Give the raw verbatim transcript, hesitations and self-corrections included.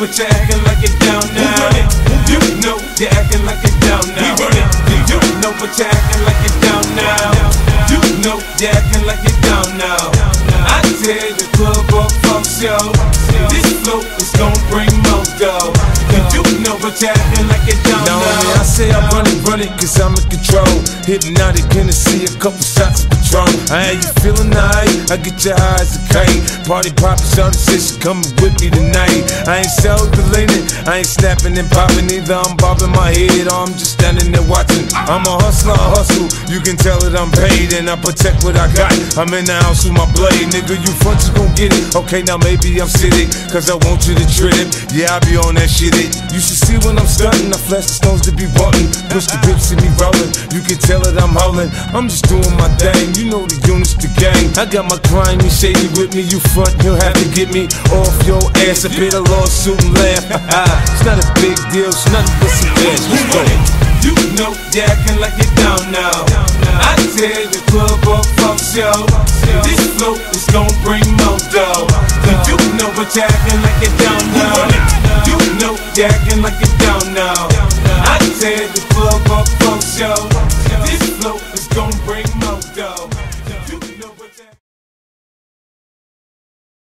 but you're acting like it down now. You know you're acting like it down now. You know but you're acting like it down now. You know you're acting like it down now. I tell the club up fuck show, this flow is gon' bring more dough. You know but you're acting like it down now. Now I say I run it, run it, cause I'm in control. Hypnotic Hennessy, a couple shots of Patron. I ain't you feeling nice, I get your eyes a kite. Party poppin', shawty said she coming with me tonight. I ain't self-deleting, I ain't snapping and popping either. I'm bobbing my head or I'm just standing there watching. I'm a hustler, I hustle, you can tell that I'm paid and I protect what I got. I'm in the house with my blade, nigga, you front, you gon' get it. Okay, now maybe I'm sitting, cause I want you to trip it. Yeah, I be on that shit it. You should see when I'm stunting, I flash the stones to be wanting. Push the grips in me rolling, you can tell that I'm holding. I'm just doing my thing, you know the units, the gang. I got my grimy shady with me, you front, you'll have to get me off your ass. I paid a lawsuit and laugh. It's not a big deal, it's nothing but some cash. Let's go. You know you're acting like it down now. I tell the club up fuck show, this flow is gon' bring more dough. You know but you're acting like it down now. You know you're acting like it down now.